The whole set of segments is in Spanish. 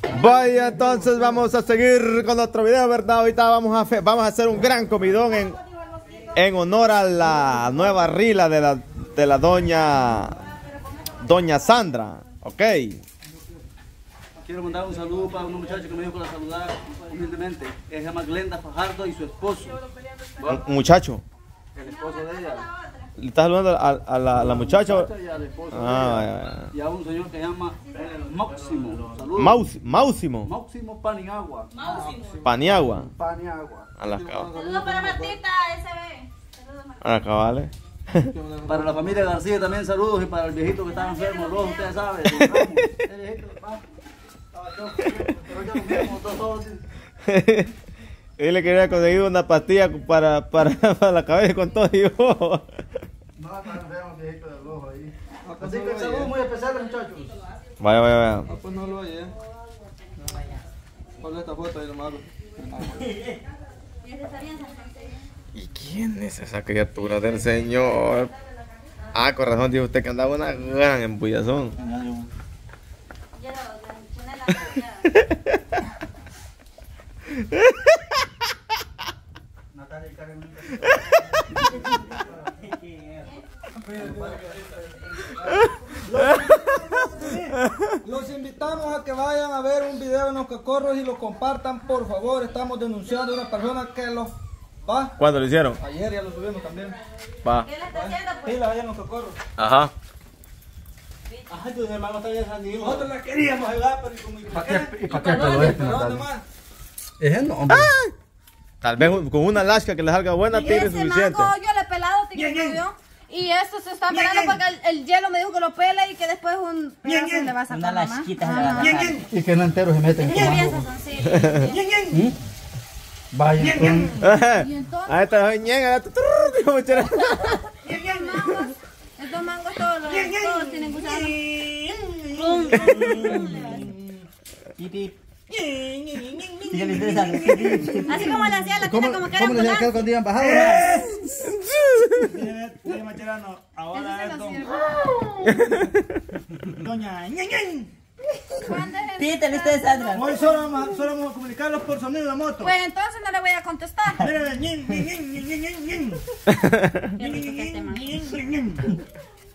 Vaya, entonces vamos a seguir con otro video, ¿verdad? Ahorita vamos a hacer un gran comidón en honor a la nueva rila de la doña Sandra. Ok. Quiero mandar un saludo para un muchacho que me dijo para saludar humildemente. Ella se llama Glenda Fajardo y su esposo. Un muchacho. El esposo de ella. ¿Le estás saludando a la muchacha? Y al esposo Ah, de ella. Y a un señor que se llama Máximo. Saludos. Máximo. Máximo Paniagua. Paniagua. Paniagua. A las cabales. Saludos para Martita SB. Saludos, Martita. A las cabales. Para la familia García también saludos. Y para el viejito que está enfermo, los ustedes saben. El viejito, Él le quería conseguir una pastilla para la cabeza con todo y yo. No, está enfermo el viejito del ojo ahí. Así que saludos muy especiales, muchachos. Vaya. Pues no lo oye. ¿Cuál es esta foto ahí lo malo? ¿Y quién es esa criatura del Señor? Ah, con razón dijo usted que andaba una gran embullazón. Natalia y Karen. Los invitamos a que vayan a ver un video en los Cacorros y lo compartan, por favor. Estamos denunciando a una persona que los va. ¿Cuándo lo hicieron? Ayer ya lo subimos también. Va. ¿Qué le está haciendo, pues? Sí, la vayan los Cacorros. Ajá. Ay, tus hermanos también han ido. Nosotros la queríamos ayudar, pero como ¿Y para qué lo es, ¿Dónde más? Ese no, hombre. Tal vez con una lasca que le salga buena Y tire ese suficiente. mango yo le he pelado, yo. Y esto se está pelando porque el hielo me dijo que lo pele y que después un pedazo le va a sacar nomás. Y que no entero se meten en tu Qué bien mango. sazoncillo. Vaya, con... Y entonces, Ahí está la ñenga. estos mangos todos tienen gusano. Así como le hacía la tira como que era ¿Cómo le decía volante. cuando iban bajando? Mire, Macherano, ahora Ese es se lo don... sirve. Doña ¿Cuándo es el- Pítale usted, Sandra. Hoy solo vamos a comunicarlos por sonido de moto. Pues entonces no le voy a contestar. Mire, ñin, ñin, ñin, ñin, ñin, ñin. Qué rico que este mango.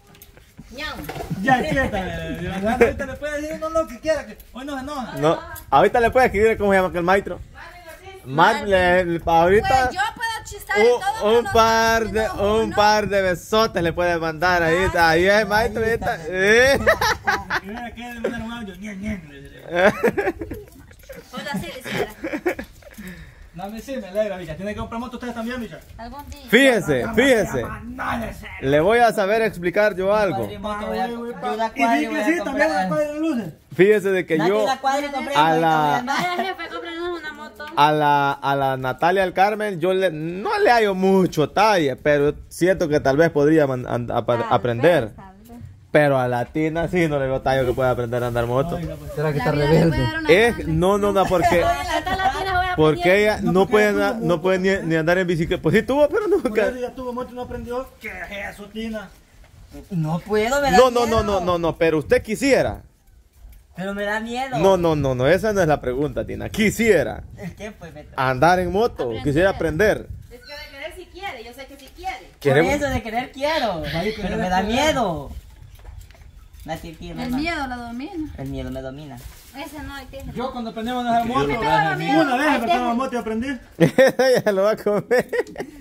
Ya, quieta. Ahorita le puede decir uno lo que quiera, que hoy no se enoja. No, ahorita le puede escribir cómo se llama aquel maestro. Ahorita Pues yo puedo chistar en todo un par de besotes le puede mandar ahí. Ahí es el maestro. Ahorita. Mira, que le mandaron un audio. Ñin, ñin. Hola, sí, le hiciera. No, a mí sí me alegra, bicha. Tienen que comprar moto ustedes también, bicha. Algún día. Fíjese. Le voy a saber explicar yo algo. Yo la Y cuadra vi voy que a sí, también la comprar. cuadra de luces. Fíjese de que yo La cuadra compré. a la Vaya, jefe, cómpranos una moto. a la Natalia del Carmen yo no le hallo mucho talle, pero siento que tal vez podría aprender. Pero a la Tina sí no le veo tallo que pueda aprender a andar moto. ¿Será que La está vida le puede rebelde? dar una No, porque porque ella no puede ni andar en bicicleta. Pues sí tuvo, pero Por eso nunca. ya tuvo moto y no aprendió. ¿Qué es eso, Tina? No puedo, me da No, miedo. pero usted quisiera. Pero me da miedo. No, esa no es la pregunta, Tina. Quisiera ¿El qué, pues, Beto? andar en moto, Aprender. quisiera aprender. Es que de querer si quiere, yo sé que si quiere. Por Queremos- eso de querer quiero. Pero me da miedo. Nací aquí, El mamá. miedo la domina. El miedo me domina. Ese no hay que. Yo cuando aprendimos a andar en moto, me daba miedo. una vez aprendimos moto y aprendí. Ella lo va a comer.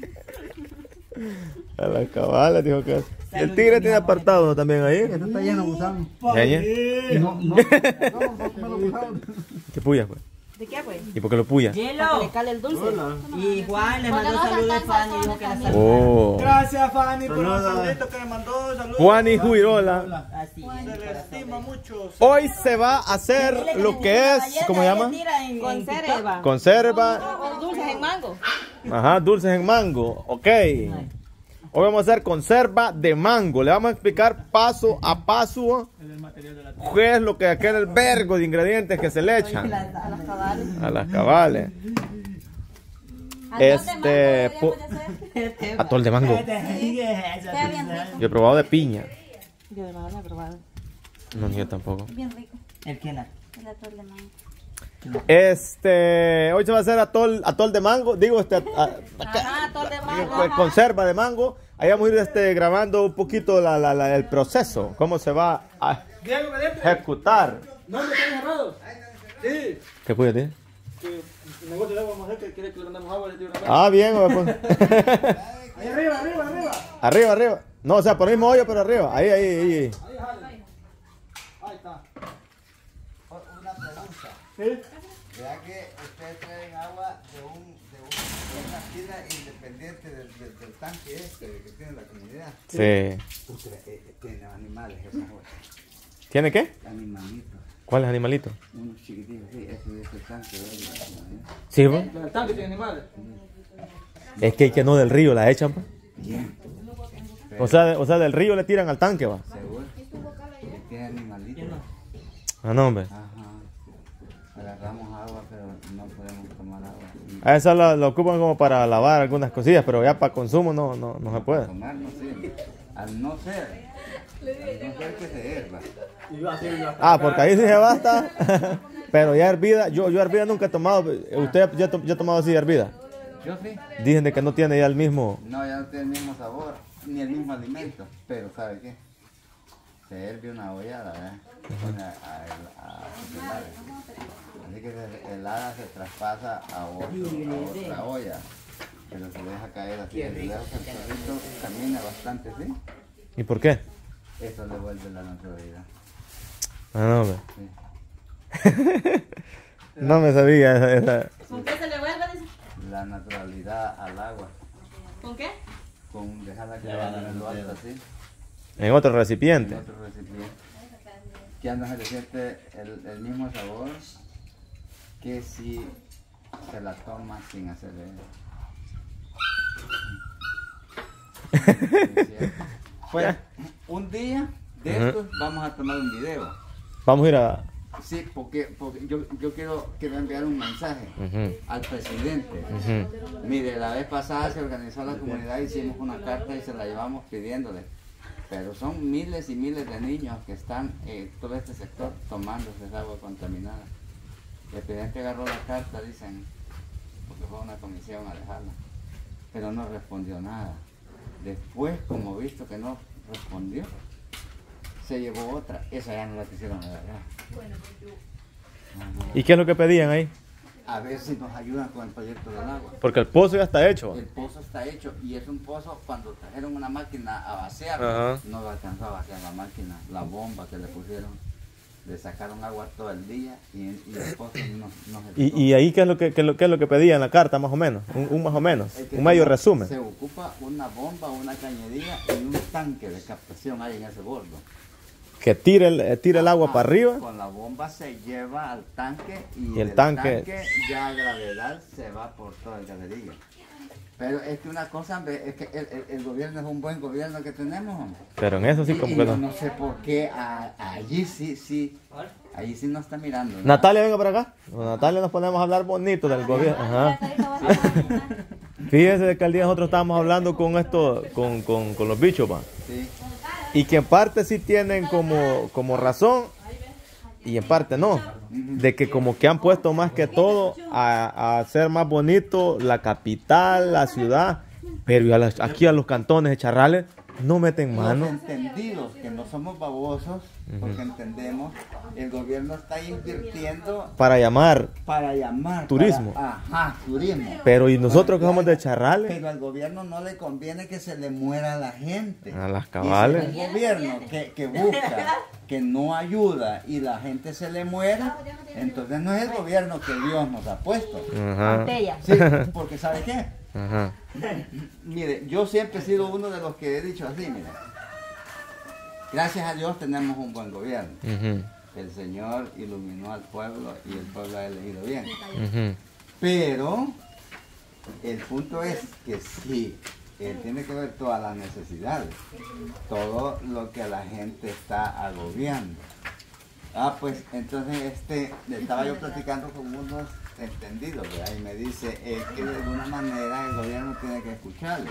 A la cabala, dijo que. El tigre tiene apartado ¿no? también ahí. Esto está lleno de gusanos. ¿Ñaña? No. ¿Qué puya, pues? ¿De qué, pues? ¿Y por qué lo puya? Hielo. Le cale el dulce. Y Juan le mandó saludos a Fanny y dijo que la saludara. Oh. Gracias, Fanny, por los saluditos que me mandó. Saludos. Juan y Juirola. Así Se le estima mucho. Hoy se va a hacer lo que es, ¿cómo se llama? Conserva. Conserva. O dulces en mango. Ajá, dulces en mango. Ok. Hoy vamos a hacer conserva de mango. Le vamos a explicar paso a paso qué es lo que aquel vergo de ingredientes que se le echan A las cabales. a las cabales. Atol de mango. Queda bien rico. Yo he probado de piña. Yo de verdad lo he probado. No, ni yo tampoco. Bien rico. ¿El qué? El de atol de mango. Hoy se va a hacer atol de mango, digo, Ajá, atol de mango. conserva de mango. Ahí vamos a ir grabando un poquito el proceso, cómo se va a Diego, vete. ejecutar. No, me están cerrados. Sí. ¿Qué cuídate? Que el negocio de agua vamos a hacer, que quiere que le mandemos agua, le tiro una mano. Ah, bien, pues. Ahí arriba, arriba, arriba. Arriba, arriba. No, o sea, por el mismo hoyo, pero arriba. Ahí. Ahí, jale. Ahí está. Una pregunta. ¿Sí? ¿Verdad que ustedes traen agua de una tira independiente del tanque que tiene la comunidad? Sí. Ustedes tienen animales, esa agua. ¿Tiene qué? Animalitos. ¿Cuáles animalitos? Unos chiquititos, sí, ese es el tanque de la comunidad. Sí, pues. En el tanque tiene animales. Es que no del río la echan, pues. Bien. O sea, del río le tiran al tanque, va. ¿Seguro? Que tiene animalitos. Ah, no, hombre. Ajá. Agarramos agua, pero no podemos tomar agua. A esa lo ocupan como para lavar algunas cosillas, pero ya para consumo no se puede. Tomar no sirve. Al no ser que se hierva. Ah, porque ahí sí se basta. Pero ya hervida, yo hervida nunca he tomado. ¿Usted ya ha tomado así hervida? Yo sí. Dicen de que no tiene ya el mismo. No, ya no tiene el mismo sabor, ni el mismo alimento. Pero ¿sabe qué? Se herve una ollada, ¿verdad? Se pone a cocinar. Así que el hada se traspasa a otra olla. Pero se deja caer así. El dejo que el perrito camina bastante, ¿sí? ¿Y por qué? Eso le vuelve la naturalidad. Ah, no, hombre. Sí. No me sabía esa. ¿Con qué se le vuelve? Dice? La naturalidad al agua. ¿Con qué? Con dejarla que vaya en el alto así. En otro En recipiente. otro recipiente. Que no se le siente el mismo sabor que si se la toma sin hacerle. Sí, es cierto. Pues un día de estos vamos a tomar un video. Vamos a ir a. Sí, porque yo quiero enviar un mensaje Ujú, al presidente. ujú. Mire, la vez pasada se organizó la comunidad, hicimos una carta y se la llevamos pidiéndole. Pero son miles y miles de niños que están en todo este sector tomando esa agua contaminada. El presidente agarró la carta, dicen, porque fue una comisión a dejarla. Pero no respondió nada. Después, como visto que no respondió, se llevó otra. Esa ya no la quisieron agarrar. ¿Y qué es lo que pedían ahí? A ver si nos ayudan con el proyecto del agua. Porque el pozo ya está hecho. El pozo está hecho y es un pozo, cuando trajeron una máquina a vaciar, Ajá. no lo alcanzó a vaciar la máquina, la bomba que le pusieron, le sacaron agua todo el día y el pozo no se ¿Y ahí qué es lo que pedían en la carta, más o menos? Un más o menos. Un medio resumen. Se ocupa una bomba, una cañería y un tanque de captación ahí en ese bordo. Que tire el agua para arriba. Con la bomba se lleva al tanque y el del tanque ya a gravedad se va por toda el galería. Pero es que una cosa, es que el gobierno es un buen gobierno que tenemos, hombre. Pero en eso sí Y como que no. no sé por qué allí sí no está mirando. ¿no? Natalia, venga para acá. Con Natalia nos ponemos a hablar bonito del gobierno. Ajá. Fíjese de que al día nosotros estábamos hablando con los bichos, pa. Sí. Y que en parte sí tienen como razón y en parte no. De que como que han puesto más que todo a hacer más bonito la capital, la ciudad. Pero aquí a los cantones de Charrales no meten mano. Los entendidos, que no somos babosos, porque entendemos, el gobierno está invirtiendo Para llamar. Turismo. Turismo. Pero y nosotros que somos de Charrales. Pero al gobierno no le conviene que se le muera a la gente. A las Y cabales. si es un gobierno que busca, que no ayuda y la gente se le muera, entonces no es el gobierno que Dios nos ha puesto. Ajá. Botella. Sí, porque ¿sabe qué? Ajá. Mire, yo siempre he sido uno de los que he dicho así, mire. Gracias a Dios tenemos un buen gobierno. Ujú, El Señor iluminó al pueblo y el pueblo ha elegido bien. ujú. Pero el punto es que sí, él tiene que ver todas las necesidades, todo lo que la gente está agobiando. Pues entonces le estaba yo platicando con unos entendidos, ¿verdad? Y me dice que de alguna manera el gobierno tiene que escucharles.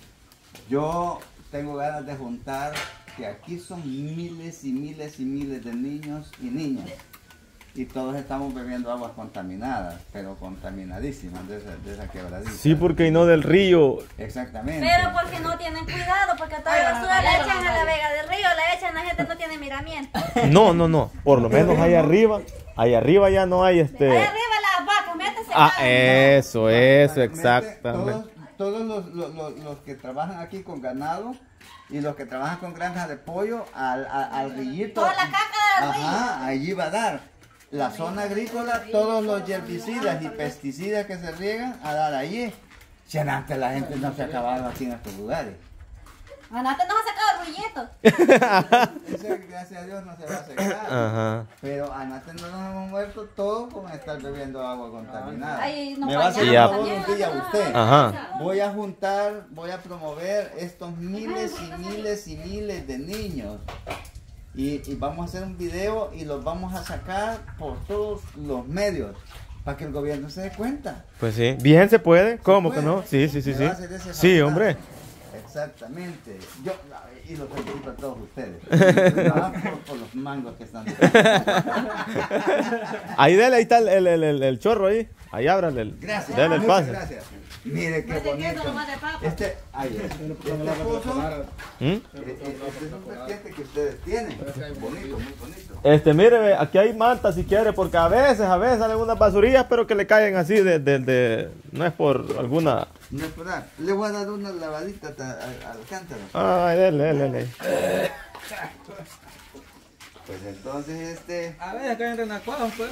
Yo tengo ganas de juntar que aquí son miles y miles y miles de niños y niñas y todos estamos bebiendo aguas contaminadas, pero contaminadísimas de esa quebradita. Sí, porque y no del río. Exactamente. Pero porque no tienen cuidado, porque toda la basura la echan a la vega del río, la echan, la gente no tiene miramiento. No. Por lo menos ahí arriba ya no hay Ahí arriba las vacas, métese. Eso, exactamente. Todos los que trabajan aquí con ganado y los que trabajan con granjas de pollo al rillito. Toda la caca del río. Ajá, allí va a dar. La zona agrícola, todos los herbicidas y pesticidas que se riegan a dar allí. Si antes la gente no se acababa aquí en estos lugares. Antes nos ha sacado el rullito. Eso, gracias a Dios, no se va a secar. Ajá. Pero antes no nos hemos muerto todos con estar bebiendo agua contaminada. Ay, nos Me va a hacer bañamos un favor también, un día ¿no? usted. Ajá. Voy a promover estos miles y miles y miles de niños. Y vamos a hacer un video y los vamos a sacar por todos los medios para que el gobierno se dé cuenta. Pues sí. Bien se puede. ¿Cómo que puede? no? Sí. Me va a hacer ese Sí, favor. hombre. Exactamente. Y los felicito a todos ustedes. por los mangos que están. Ahí dele, ahí está el chorro ahí. Ahí ábrale Gracias. Dele el Muchas pase. Gracias. Mire qué bonito. Ahí es. Este pozo, ¿Mm? este es un vertiente que ustedes tienen. Bonito, muy bonito. Mire, aquí hay mantas si quiere, porque a veces salen unas basurillas, pero que le caen así no es por alguna. No es verdad. Le voy a dar una lavadita al cántaro. Ay, dele. Pues entonces A ver, acá en Renacuajos, pues.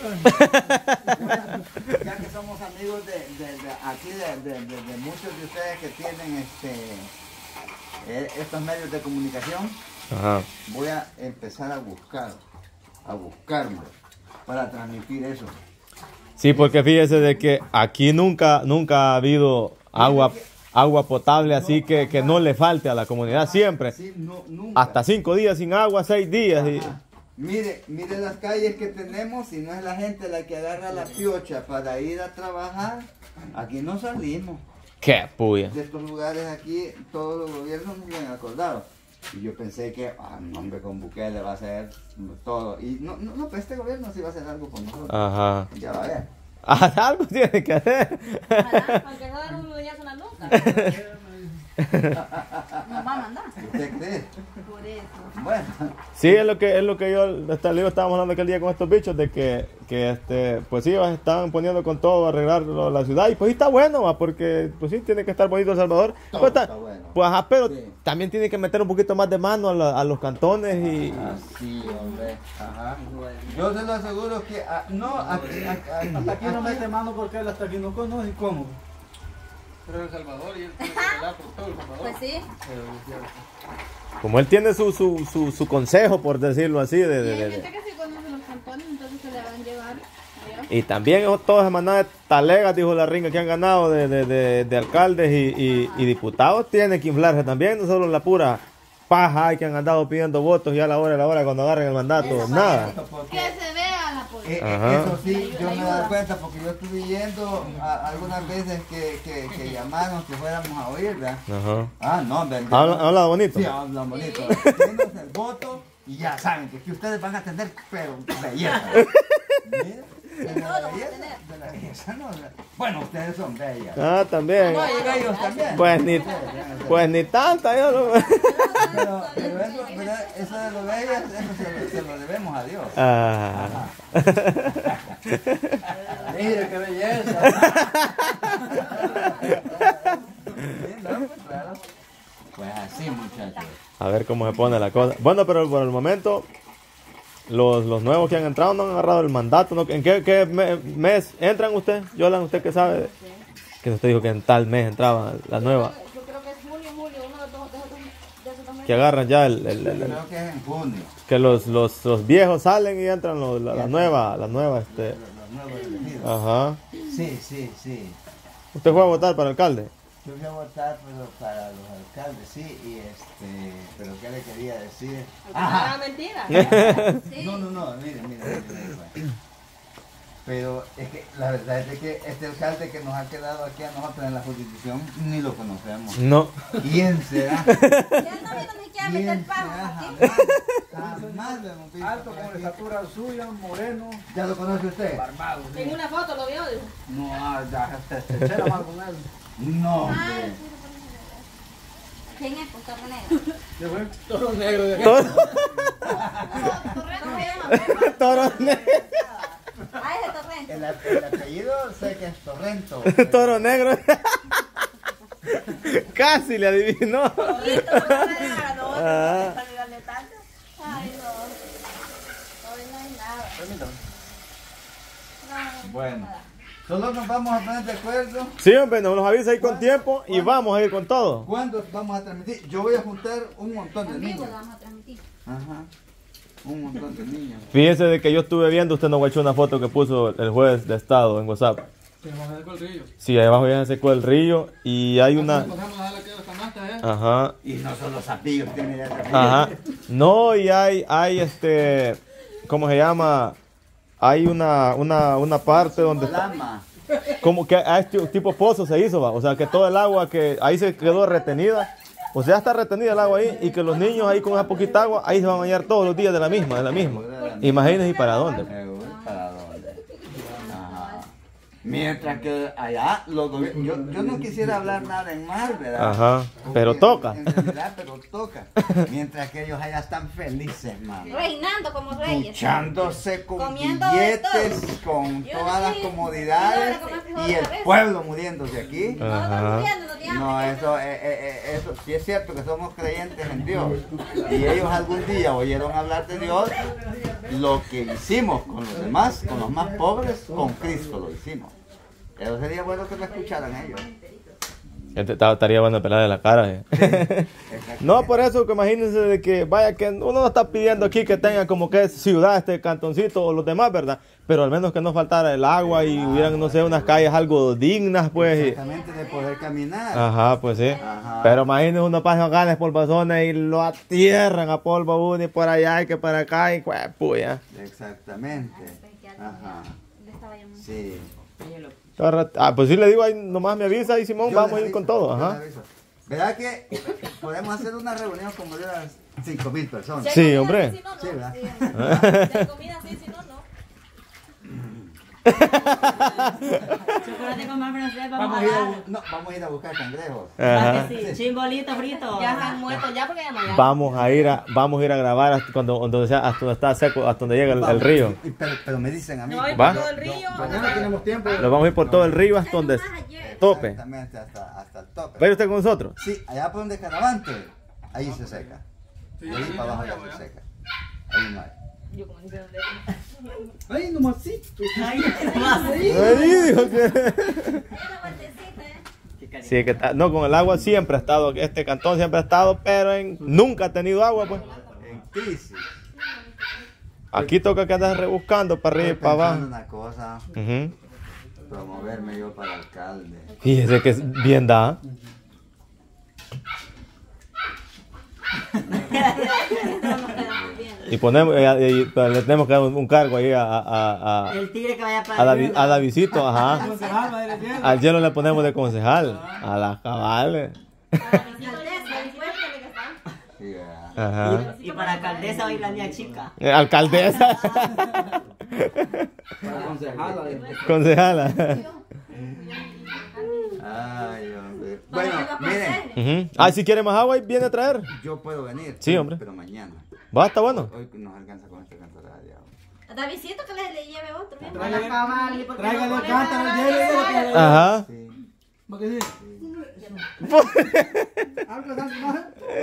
ya que somos amigos aquí de muchos de ustedes que tienen estos medios de comunicación, Ajá. voy a empezar a buscarlo para transmitir eso. Sí, porque fíjese de que aquí nunca ha habido agua potable, así que no le falte a la comunidad siempre. Sí, nunca. Hasta 5 días sin agua, 6 días. Ajá. Mire las calles que tenemos, si no es la gente la que agarra la piocha para ir a trabajar, aquí no salimos. ¡Qué puya! De estos lugares aquí, todos los gobiernos nos han acordado. Y yo pensé que, no, hombre, con Bukele va a hacer todo. Y no, pues este gobierno sí va a hacer algo con nosotros. Ajá. Ya va a ver. Algo tiene que hacer. Aunque no den un luñazo en la nuca. Nos va a mandar. ¿Usted cree? Por eso. Bueno. Sí, es lo que yo le digo, estábamos hablando aquel día con estos bichos de que pues sí, estaban poniendo con todo a arreglar la ciudad y pues sí está bueno, ¿va? Porque pues sí tiene que estar bonito El Salvador. Todo Pues, está bueno. pues ajá, pero Sí. también tiene que meter un poquito más de mano a los cantones y Sí, hombre. Ajá. Yo se lo aseguro que Hasta aquí no mete mano porque él hasta aquí no conoce cómo. Pero El Salvador y él tiene que velar por todo El Salvador. Pues sí. como él tiene su consejo, por decirlo así, Y hay gente que sí conoce los cantones, entonces se le van a llevar allá. y también todas las manadas de talegas, dijo la ringa, que han ganado de alcaldes y diputados, tienen que inflarse también, no solo la pura paja que han andado pidiendo votos y a la hora cuando agarren el mandato, nada. Que se vea la política. Ajá. Eso sí, yo me he dado cuenta porque yo estuve yendo algunas veces que llamaron que fuéramos a oír, ¿verdad? Ajá. No, ¿verdad? Habla bonito. Sí, hablan bonito. Tienes el voto y ya saben que ustedes van a tener, pero belleza. Mira, de la belleza, no. Bueno, ustedes son bellas. Ah, también. No, y ellos también. Pues ni tanta, yo no. Pero eso de lo bellas, eso se lo debemos a Dios. Ah. Mire qué belleza. Pues así, muchachos. A ver cómo se pone la cosa. Bueno, pero por el momento, los nuevos que han entrado no han agarrado el mandato, ¿no? ¿En qué mes entran ustedes? Yolan, ¿usted qué sabe? Que usted dijo que en tal mes entraba la nueva. Yo creo que es junio, julio, uno de esos dos meses. Que agarran ya Creo que es en junio. que los viejos salen y entran la nueva, Los nuevos elegidos. Ajá. Sí. ¿Usted fue a votar para alcalde? Yo fui a votar para los alcaldes, sí, pero ¿qué le quería decir? Ah, mentira. No, mire. Pero es que la verdad es que este alcalde que nos ha quedado aquí a nosotros en la jurisdicción ni lo conocemos. No. ¿Quién será? Ya no vino ni siquiera a meter pavo aquí. Jamás lo hemos visto. Alto con la estatura suya, moreno, ¿Ya lo conoce usted? barbado. sí. En una foto lo vio, dijo. No, ya se echara mal con él. No, hombre. ¿Quién es? Pues Torre Negro. ¿Qué fue? Toro negro de Toro, ¿Cómo se llama? toro negro. Ah, es de Torrente. El apellido sé que es Torrento. Toro negro. Casi le adivinó. Listo, no me nada, no. Ah. No olvidarle tanto. Ay, no. Hoy no hay nada. No, Bueno. nada. Solo nos vamos a poner de acuerdo. Sí, hombre, nos avisa ahí con tiempo y vamos a ir con todo. ¿Cuándo vamos a transmitir? Yo voy a juntar un montón de En vivo niños. lo vamos a transmitir. Ajá. Un montón de niños. Fíjese de que yo estuve viendo, usted nos guachó una foto que puso el juez de estado en WhatsApp. Que nos vamos a ver con el río. Sí, ahí abajo ya se secó el río y hay una... Pasamos a darle aquí a las canastas, Ajá, Y no son los sapillos, tiene ya sapillos. ajá. No, y hay ¿cómo se llama? Hay una parte donde... Lama. Como que a este tipo pozo se hizo, va. O sea, que todo el agua que ahí se quedó retenida. O sea, está retenida el agua ahí y que los niños ahí con esa poquita agua, ahí se van a bañar todos los días de la misma. Imagínense y para dónde. ¿Para dónde? Ajá. Mientras que allá los gobiernos... Yo no quisiera hablar nada en mal, ¿verdad? Ajá, pero Porque toca. En realidad, pero toca. Mientras que ellos allá están felices, mano. Reinando como reyes. Duchándose con Comiendo de billetes, con Yo todas no las sé, comodidades yo no voy a comer y el frijol otra vez. pueblo muriéndose aquí. No, no Ajá. estamos muriendo, no te No, hables. eso sí es cierto que somos creyentes en Dios. Y ellos algún día oyeron hablar de Dios. Lo que hicimos con los demás, con los más pobres, con Cristo lo hicimos. Eso sería bueno que lo escucharan ellos. Estaría bueno pelar de la cara. No, por eso que imagínense de que vaya que uno no está pidiendo aquí que tenga como que ciudad este cantoncito o los demás, ¿verdad? Pero al menos que no faltara el agua y hubieran, no sé, unas calles algo dignas, pues. Exactamente, de poder caminar. Ajá, pues sí. Ajá. Pero imagínense uno pasa ganas polvazones y lo atierran a polvo uno y por allá y que para acá y puya. Exactamente. Ajá. Le estaba llamando. Sí. Pues sí le digo ahí, nomás me avisa y Simón, Yo vamos les a ir con aviso, todo. yo les Ajá. aviso. ¿Verdad que podemos hacer una reunión como de unas 5,000 personas? Sí, hombre. Si no, no. Sí, ¿verdad? Si hay comida, sí, si no, no. Chocolate con más francés, Vamos a ir vamos a ir a buscar cangrejos. Ajá. Sí, chimbolito frito. Ya están muertos ya porque ya no hay agua. Vamos a ir a grabar hasta hasta donde está seco, hasta donde llega el río. Pero me dicen a mí. ¿Va? Todo el río. Mañana tenemos tiempo. Nos vamos a ir por todo el río hasta donde tope. Exactamente, hasta el tope. ¿Va a ir usted con nosotros? Sí, allá por donde Caravante, ahí se seca. De ahí para abajo ya se seca. Ahí no hay. Yo como ni sé dónde. Ay, nomasito. Ay, más. Ahí dijo que... Una vueltecita, ¿eh? Sí, que no, con el agua siempre ha estado, este cantón siempre ha estado, pero nunca ha tenido agua, pues. En crisis. Aquí toca que andas rebuscando para arriba y Estoy para pensando abajo. una cosa, Ujú. promoverme yo para alcalde. Fíjese que bien da. No nos quedamos bien. Y ponemos, pero le tenemos que dar un cargo ahí a El tigre que vaya para a Davidcito, ajá. Concejal, va a ir el cielo. Al hielo le ponemos de concejal, a las cabales. Sí, ¿verdad? Ajá. Y para alcaldesa va a ir la niña chica. Alcaldesa. Para concejala. Concejala. Ay, hombre. Bueno, miren, Ujú. Ah, si quiere más agua, ahí viene a traer. yo puedo venir. Sí, hombre. Pero mañana. Va, está bueno. Hoy nos alcanza con esta cantarada de agua. Davidcito que le lleve otro. ¿eh? Tráigale el cántaro, llévele. Ajá. Sí. ¿Va que sí? ¿Algo de más?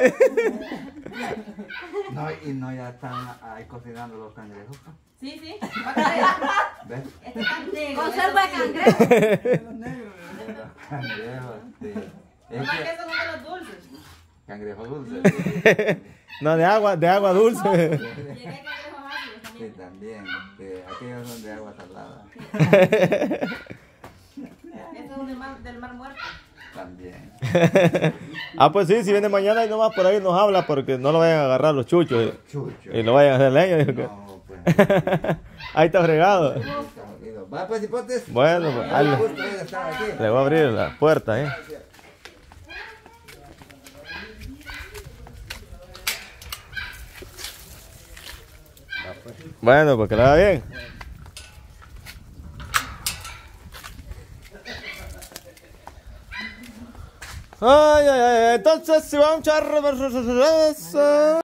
No, y no ya están ahí cocinando los cangrejos. Sí, sí. ¿Ves? Conserva de cangrejo. Los negros. Los cangrejos, sí. Es Más que que esos son de los dulces. cangrejo dulce. No, de agua dulce. Y aquí hay cangrejos ácidos Sí, también. también. Aquellos son de agua salada. Estos son del mar muerto. También. Ah, pues sí, si viene mañana y nomás por ahí nos habla porque no lo vayan a agarrar los chuchos Chucho. y lo vayan a hacer leña. Dijo que... No, pues. Ahí está fregado. Está jodido. Va, pues, hipotes. Bueno, pues, Un gusto de estar aquí. le voy a abrir la puerta, Bueno, pues que le va bien. Ay, ay, ay. Entonces, si va a un charro.